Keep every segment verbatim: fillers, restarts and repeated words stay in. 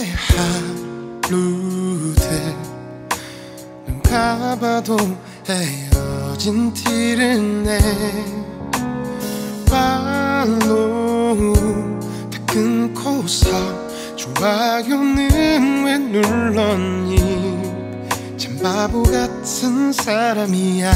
하루들 눈 감아도 헤어진 티를 내 발로 다 끊고서 좋아요는 왜 눌렀니 참 바보 같은 사람이야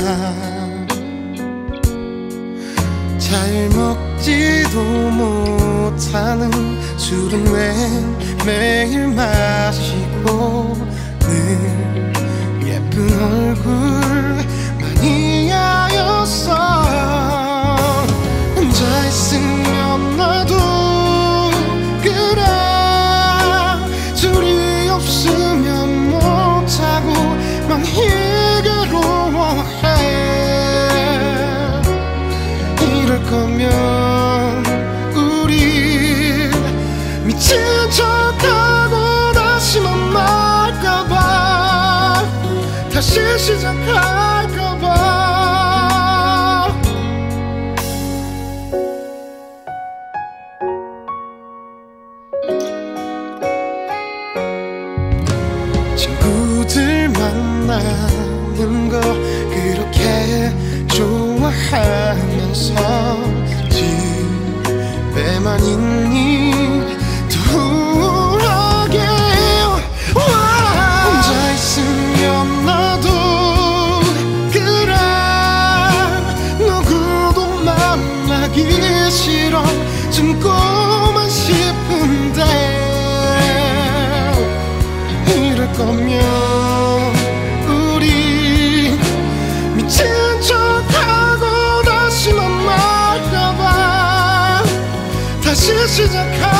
잘 먹지도 못하는 술은 왜 매일 마시고 늘 예쁜 얼굴만이 하였어 혼자 있으면 나도 그래 둘이 없으면 못하고 많이 괴로워해 이럴 거면 우리 미친 척하고 다시 만날까봐 다시 시작할까봐 친구들 만나는 거 그렇게 좋아하면서 집에만 있니 더 우울하게 혼자 있으면 나도 그래 누구도 만나기 싫어 숨고만 싶은데 이럴 거면 우리 미친 척하고 다시 만날까봐 다시 시작할